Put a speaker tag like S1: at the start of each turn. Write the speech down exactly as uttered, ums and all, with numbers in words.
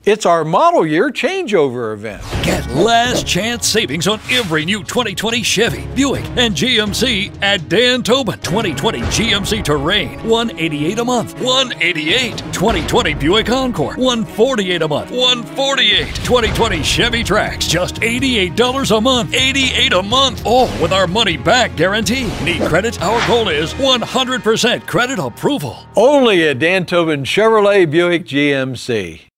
S1: It's our model year changeover event.
S2: Get last chance savings on every new twenty twenty Chevy, Buick, and G M C at Dan Tobin. twenty twenty G M C Terrain, one hundred eighty-eight dollars a month, one hundred eighty-eight dollars. twenty twenty Buick Encore, one hundred forty-eight dollars a month, one hundred forty-eight dollars. twenty twenty Chevy Trax, just eighty-eight dollars a month, eighty-eight dollars a month, all with our money back guarantee. Need credit? Our goal is one hundred percent credit approval.
S1: Only at Dan Tobin Chevrolet Buick G M C.